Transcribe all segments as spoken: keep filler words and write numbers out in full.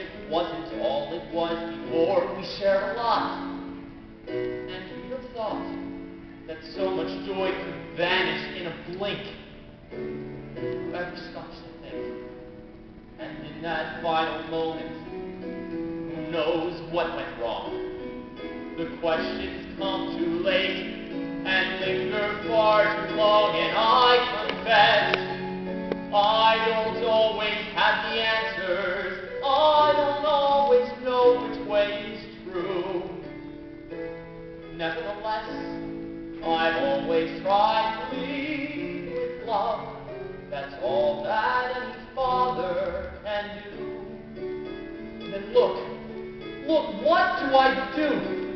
friendship wasn't all it was before. We shared a lot. And who'd have thought that so much joy could vanish in a blink? Whoever stops to think? And in that final moment, who knows what went wrong? The questions come too late and linger far too long, and I confess I don't always have the answers. I don't always know which way is true. Nevertheless, I've always tried to lead with love. That's all that any father can do. Then look, look, what do I do?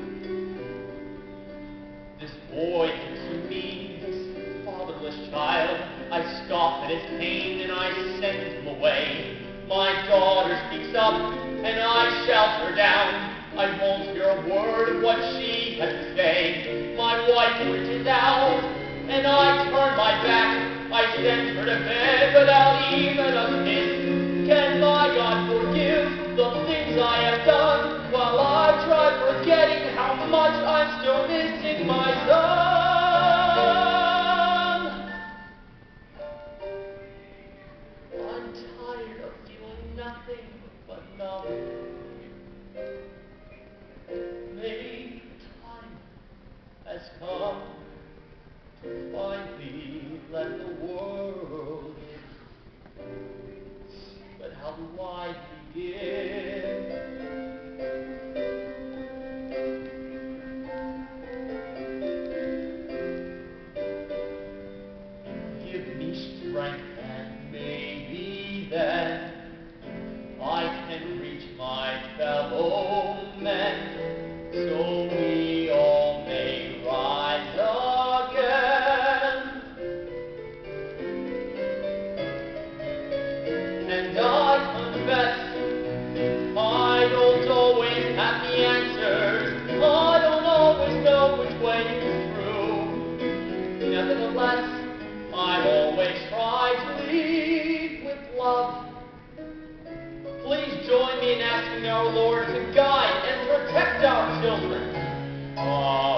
This boy to me, this fatherless child, I scoff at his pain and I send him away. My daughter speaks up and I shout her down. I won't hear a word of what she has to say. My wife reaches out and I turn my back. I send her to bed without even a kiss. Can my God forgive the things I have done while I try forgetting how much I'm still missing my son? I'm tired of feeling nothing but numb. Maybe time has come to finally let the world in. But how do I begin? Give me strength and maybe then I can reach my fellow men, so we all may rise again. And I confess I don't always have the answers. I don't always know which way is true. Nevertheless, I've always tried to lead with love. Please join me in asking our Lord to guide and protect our children. Amen.